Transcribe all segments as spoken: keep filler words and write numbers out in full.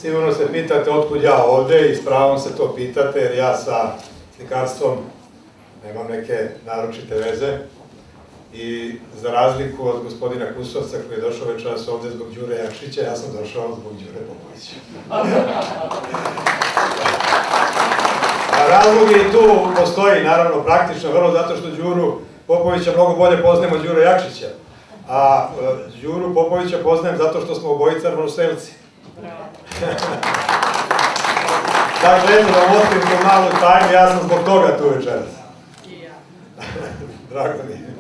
sigurno se pitate otkud ja ovde i s pravom se to pitate, jer ja sa slikarstvom nemam neke naročite veze. I za razliku od gospodina Kusovca koji je došao večeras ovde zbog Đure Jakšića, ja sam došao zbog Đure Popovića. A razlog je i tu postoji, naravno, praktično, vrlo zato što Đuru Popovića mnogo bolje poznajem od Đure Jakšića. A Đuru Popovića poznajem zato što smo obojica Ravnoselci. Dakle, eto da otkrim tu malu tajnu, ja sam zbog toga tu večeras. I ja. Drago mi je.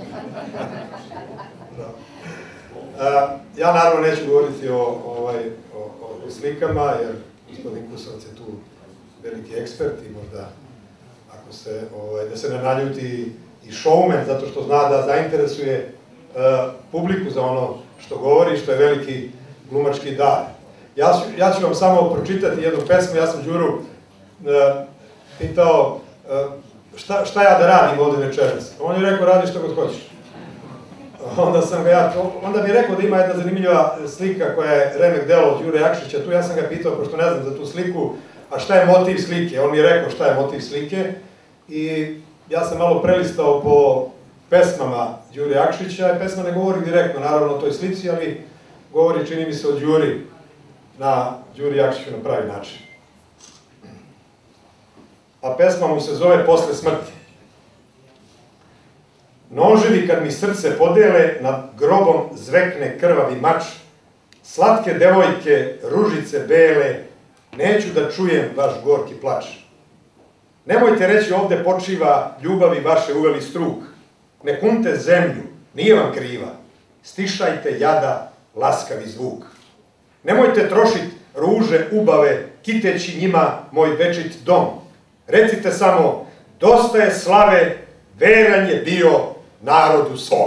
Ja naravno neću govoriti o slikama, jer gospodin Kusovac je tu veliki ekspert i možda da se ne naljuti i showman, zato što zna da zainteresuje publiku za ono što govori, što je veliki glumački dar. Ja ću vam samo pročitati jednu pesmu, ja sam Đuru pitao šta ja da radim ovde večeras. On je rekao, radi što god hoćeš. Onda sam ga ja, onda mi je rekao da ima jedna zanimljiva slika koja je remek delo od Đure Jakšića, tu ja sam ga pitao, pošto ne znam za tu sliku, a šta je motiv slike? On mi je rekao šta je motiv slike i ja sam malo prelistao po pesmama Đure Jakšića i pesma ne govori direktno, naravno o toj slici, ali govori, čini mi se, o Đuri, na Đuri Jakšiću na pravi način. A pesma mu se zove Posle smrti. Noževi kad mi srce podele, nad grobom zvekne krvavi mač, slatke devojke, ružice bele, neću da čujem vaš gorki plač. Nemojte reći ovde počiva ljubavi vaše uveli struk, ne kumte zemlju, nije vam kriva, stišajte jada laskavi zvuk. Nemojte trošit ruže ubave, kiteći njima moj večit dom. Recite samo, dosta je slave, veran je bio narodu svom.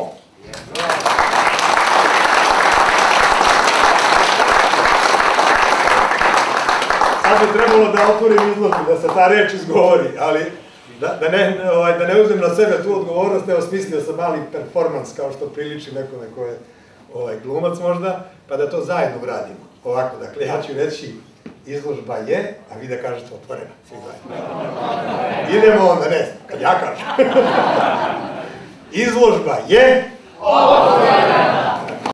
Sad bi trebalo da otvorim izložbu, da se ta reč izgovori, ali da ne uzem na sebe tu odgovornost, evo smislio sam mali performans, kao što priliči nekome ko je glumac možda, pa da to zajedno uradimo. Ovako, dakle, ja ću reći, izložba je, a vi da kažete otvorena, svi zajedno. Idemo onda, ne znam, kad ja kažem. Izložba je...